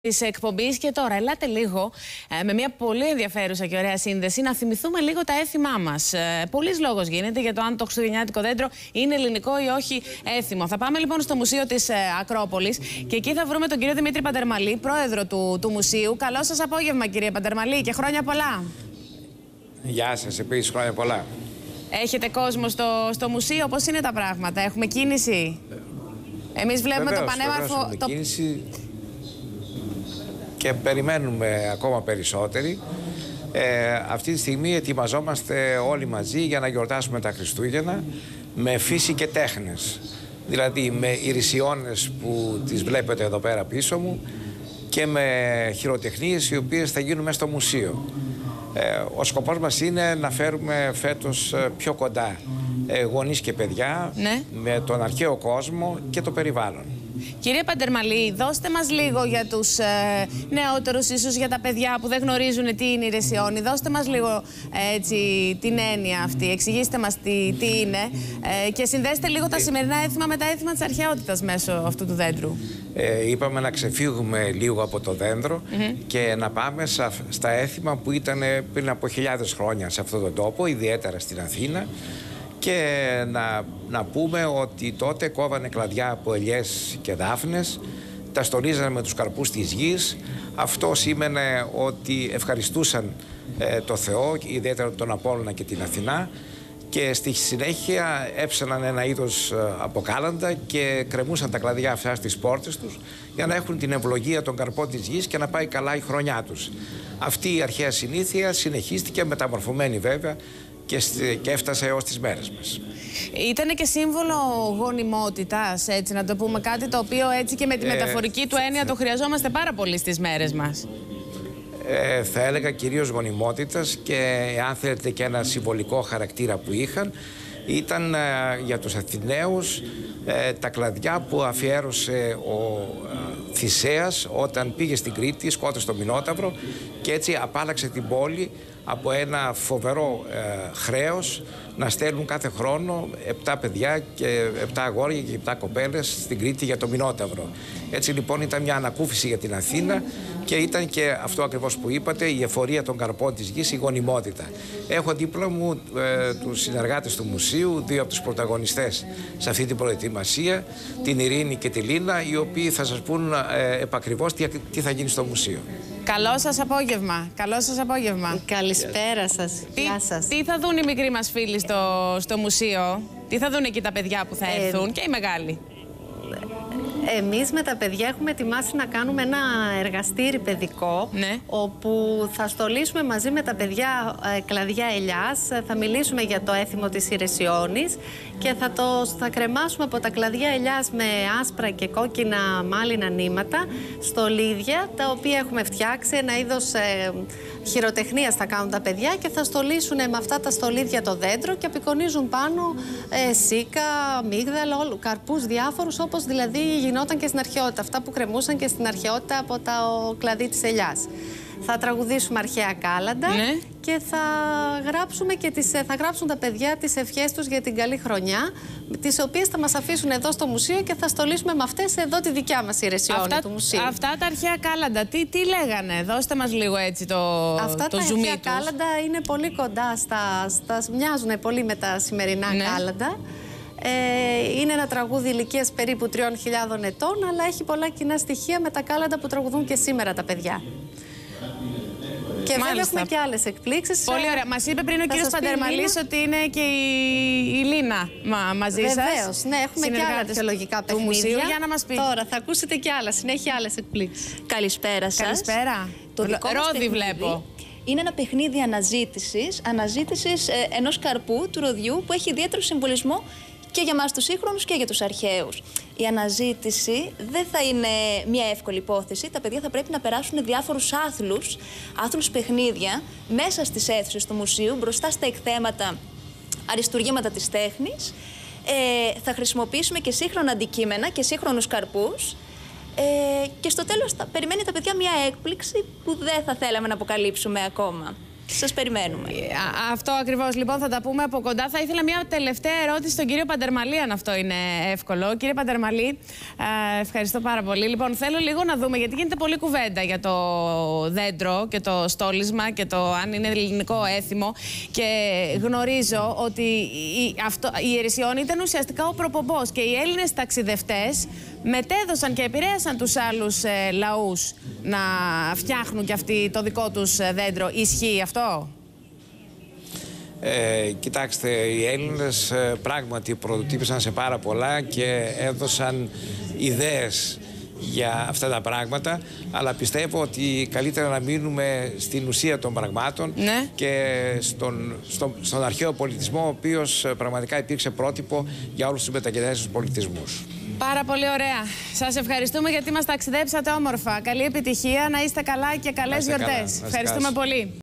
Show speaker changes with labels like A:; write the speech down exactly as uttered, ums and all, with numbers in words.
A: Της εκπομπής και τώρα ελάτε λίγο ε, με μια πολύ ενδιαφέρουσα και ωραία σύνδεση να θυμηθούμε λίγο τα έθιμά μας. Ε, πολλής λόγος γίνεται για το αν το χριστουγεννιάτικο δέντρο είναι ελληνικό ή όχι έθιμο. Θα πάμε λοιπόν στο Μουσείο της ε, Ακρόπολης και εκεί θα βρούμε τον κύριο Δημήτρη Παντερμαλή, πρόεδρο του, του Μουσείου. Καλό σας απόγευμα, κύριε Παντερμαλή, και χρόνια πολλά.
B: Γεια σας, επίσης χρόνια πολλά.
A: Έχετε κόσμο στο, στο Μουσείο, πώς είναι τα πράγματα, έχουμε κίνηση? Εμείς βλέπουμε
B: βεβαίως,
A: το πανέμορφο...
B: Βεβαίως, το... κίνηση και περιμένουμε ακόμα περισσότεροι. Ε, αυτή τη στιγμή ετοιμαζόμαστε όλοι μαζί για να γιορτάσουμε τα Χριστούγεννα με φύση και τέχνες. Δηλαδή με ιρισιώνες που τις βλέπετε εδώ πέρα πίσω μου και με χειροτεχνίες οι οποίες θα γίνουν μέσα στο μουσείο. Ε, ο σκοπός μας είναι να φέρουμε φέτος πιο κοντά ε, γονείς και παιδιά, ναι, με τον αρχαίο κόσμο και το περιβάλλον.
A: Κύριε Παντερμαλή, δώστε μας λίγο για τους ε, νεότερους, ίσως για τα παιδιά που δεν γνωρίζουν τι είναι η Ρεσιόνη. Δώστε μας λίγο έτσι, την έννοια αυτή, εξηγήστε μας τι, τι είναι ε, και συνδέστε λίγο τα σημερινά έθιμα με τα έθιμα της αρχαιότητας μέσω αυτού του δέντρου.
B: Ε, είπαμε να ξεφύγουμε λίγο από το δέντρο mm-hmm. και να πάμε στα, στα έθιμα που ήταν πριν από χιλιάδες χρόνια σε αυτόν τον τόπο, ιδιαίτερα στην Αθήνα. Και να, να πούμε ότι τότε κόβανε κλαδιά από ελιές και δάφνες, τα στολίζανε με τους καρπούς της γης. Αυτό σήμαινε ότι ευχαριστούσαν ε, το Θεό, ιδιαίτερα τον Απόλλωνα και την Αθηνά, και στη συνέχεια έψαναν ένα είδος από κάλαντα και κρεμούσαν τα κλαδιά αυτά στις πόρτες τους για να έχουν την ευλογία των καρπών της γης και να πάει καλά η χρονιά τους. Αυτή η αρχαία συνήθεια συνεχίστηκε, μεταμορφωμένη βέβαια, και έφτασε έως τις μέρες μας.
A: Ήτανε και σύμβολο γονιμότητας, έτσι να το πούμε, κάτι το οποίο έτσι και με τη μεταφορική ε, του έννοια το χρειαζόμαστε πάρα πολύ στις μέρες μας.
B: Ε, θα έλεγα κυρίως γονιμότητας και, αν θέλετε, και ένα συμβολικό χαρακτήρα που είχαν. Ήταν ε, για τους Αθηναίους ε, τα κλαδιά που αφιέρωσε ο ε, Θησέας όταν πήγε στην Κρήτη, σκότωσε τον Μινόταυρο και έτσι απάλλαξε την πόλη από ένα φοβερό ε, χρέος να στέλνουν κάθε χρόνο επτά παιδιά και επτά αγόρια και επτά κοπέλες στην Κρήτη για το Μινόταυρο. Έτσι λοιπόν ήταν μια ανακούφιση για την Αθήνα και ήταν και αυτό ακριβώς που είπατε, η εφορία των καρπών της γης, η γονιμότητα. Έχω δίπλα μου ε, τους συνεργάτες του Μουσείου, δύο από τους πρωταγωνιστές σε αυτή την προετοιμασία, την Ειρήνη και τη Λίνα, οι οποίοι θα σας πούν ε, επακριβώς τι, τι θα γίνει στο Μουσείο.
A: Καλό σας απόγευμα. Καλό σας απόγευμα.
C: Καλησπέρα σας.
A: Τι,
C: Γεια σας.
A: Τι θα δουν οι μικροί μας φίλοι στο, στο μουσείο, τι θα δουν εκεί τα παιδιά που θα έρθουν ε, και οι μεγάλοι?
C: Εμείς με τα παιδιά έχουμε ετοιμάσει να κάνουμε ένα εργαστήρι παιδικό, ναι, όπου θα στολίσουμε μαζί με τα παιδιά ε, κλαδιά ελιάς, θα μιλήσουμε για το έθιμο της Ιρεσιόνης και θα, το, θα κρεμάσουμε από τα κλαδιά ελιάς με άσπρα και κόκκινα μάλινα νήματα στολίδια, τα οποία έχουμε φτιάξει, ένα είδος ε, χειροτεχνίας θα κάνουν τα παιδιά και θα στολίσουν με αυτά τα στολίδια το δέντρο και απεικονίζουν πάνω ε, σίκα, μίγδαλα, όλου, καρπούς διάφορους, όπως δηλαδή γινόταν και στην αρχαιότητα, αυτά που κρεμούσαν και στην αρχαιότητα από το κλαδί της ελιάς. Θα τραγουδήσουμε αρχαία κάλαντα, ναι, και θα γράψουμε και τις, θα γράψουν τα παιδιά τις ευχές τους για την καλή χρονιά, τις οποίες θα μας αφήσουν εδώ στο μουσείο και θα στολίσουμε με αυτές εδώ τη δικιά μας Ιρεσιόνη του μουσείου.
A: Αυτά τα αρχαία κάλαντα, τι, τι λέγανε, δώστε μας λίγο έτσι το,
C: αυτά
A: το
C: τα
A: ζουμί
C: αρχαία
A: τους.
C: Κάλαντα είναι πολύ κοντά, στα, στα, μοιάζουν πολύ με τα σημερινά, ναι, κάλαντα. Ε, είναι ένα τραγούδι ηλικίας περίπου τριών χιλιάδων ετών, αλλά έχει πολλά κοινά στοιχεία με τα κάλαντα που τραγουδούν και σήμερα τα παιδιά. Και βέβαια έχουμε και άλλες εκπλήξεις.
A: Πολύ ωραία. Μας είπε πριν ο κύριος Παντερμαλής ότι είναι και η, η Λίνα μα, μαζί σας.
C: Βεβαίως, ναι, έχουμε και άλλα αρχαιολογικά παιχνίδια.
A: Για να μας πει.
C: Τώρα θα ακούσετε και άλλα, συνέχεια άλλες εκπλήξεις.
D: Καλησπέρα σας.
A: Καλησπέρα.
D: Το δικό μας
A: Ρόδι βλέπω.
D: Είναι ένα παιχνίδι αναζήτησης, αναζήτησης ε, ενός καρπού του ροδιού που έχει ιδιαίτερο συμβολισμό και για μας τους σύγχρονους και για τους αρχαίους. Η αναζήτηση δεν θα είναι μια εύκολη υπόθεση. Τα παιδιά θα πρέπει να περάσουν διάφορους άθλους, άθλους παιχνίδια, μέσα στις αίθουσες του μουσείου, μπροστά στα εκθέματα, αριστουργήματα της τέχνης. Ε, θα χρησιμοποιήσουμε και σύγχρονα αντικείμενα και σύγχρονους καρπούς. Ε, και στο τέλος θα περιμένει τα παιδιά μια έκπληξη που δεν θα θέλαμε να αποκαλύψουμε ακόμα. Σας περιμένουμε.
A: Α, αυτό ακριβώς, λοιπόν, θα τα πούμε από κοντά. Θα ήθελα μια τελευταία ερώτηση στον κύριο Παντερμαλή, αν αυτό είναι εύκολο. Κύριε Παντερμαλή, ευχαριστώ πάρα πολύ. Λοιπόν, θέλω λίγο να δούμε, γιατί γίνεται πολλή κουβέντα για το δέντρο και το στόλισμα και το αν είναι ελληνικό έθιμο. Και γνωρίζω ότι η, αυτό, η Ερεσιόνη ήταν ουσιαστικά ο προπομπός και οι Έλληνες ταξιδευτές μετέδωσαν και επηρέασαν τους άλλους ε, λαούς να φτιάχνουν και αυτοί το δικό τους ε, δέντρο. Ισχύει αυτό?
B: Ε, κοιτάξτε, οι Έλληνες ε, πράγματι πρωτοτύπησαν σε πάρα πολλά και έδωσαν ιδέες για αυτά τα πράγματα, αλλά πιστεύω ότι καλύτερα να μείνουμε στην ουσία των πραγμάτων, ναι, και στον, στον, στον αρχαίο πολιτισμό, ο οποίος πραγματικά υπήρξε πρότυπο για όλους τους μετακινήσεις πολιτισμούς.
A: Πάρα πολύ ωραία. Σας ευχαριστούμε γιατί μας ταξιδέψατε όμορφα. Καλή επιτυχία, να είστε καλά και καλές γιορτές. Ευχαριστούμε πολύ.